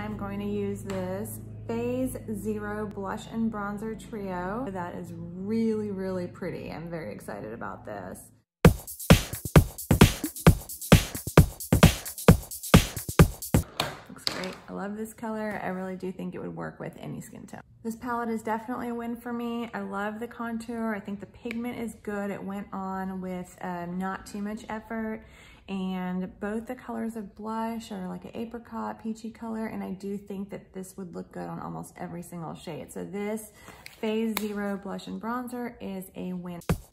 I'm going to use this Phase Zero Blush and Bronzer Trio. That is really, really pretty. I'm very excited about this. Looks great. I love this color. I really do think it would work with any skin tone. This palette is definitely a win for me. I love the contour. I think the pigment is good. It went on with not too much effort. And both the colors of blush are like an apricot, peachy color, and I do think that this would look good on almost every single shade. So this Phase Zero Blush and Bronzer is a win.